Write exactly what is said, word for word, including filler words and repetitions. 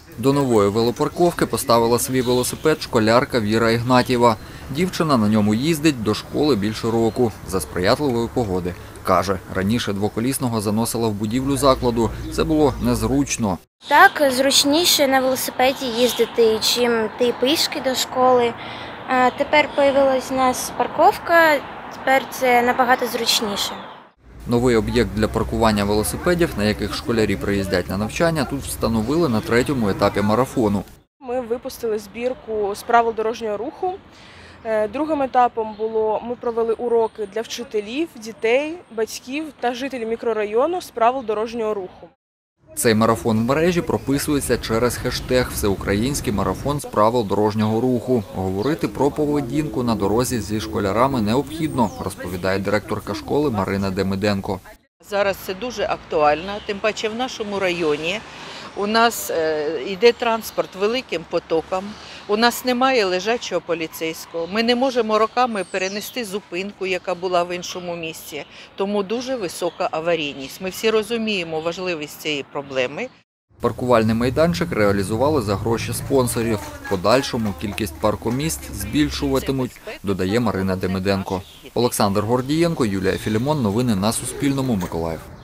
До нової велопарковки поставила свій велосипед школярка Віра Ігнатієва. Дівчина на ньому їздить до школи більше року за сприятливої погоди. Каже, раніше двоколісного заносила в будівлю закладу. Це було незручно. Так, зручніше на велосипеді їздити, чим ти пішки до школи. А тепер з'явилась у нас парковка, тепер це набагато зручніше. Новий об'єкт для паркування велосипедів, на яких школярі приїздять на навчання, тут встановили на третьому етапі марафону. Ми випустили збірку з правил дорожнього руху. Другим етапом було, ми провели уроки для вчителів, дітей, батьків та жителів мікрорайону з правил дорожнього руху. Цей марафон в мережі прописується через хештег «Всеукраїнський марафон з правил дорожнього руху». Говорити про поведінку на дорозі зі школярами необхідно, розповідає директорка школи Марина Демиденко. Зараз це дуже актуально, тим паче в нашому районі у нас йде транспорт великим потоком, у нас немає лежачого поліцейського, ми не можемо роками перенести зупинку, яка була в іншому місці, тому дуже висока аварійність. Ми всі розуміємо важливість цієї проблеми. Паркувальний майданчик реалізували за гроші спонсорів. В подальшому кількість паркомісць збільшуватимуть, додає Марина Демиденко. Олександр Гордієнко, Юлія Філімон. Новини на Суспільному. Миколаїв.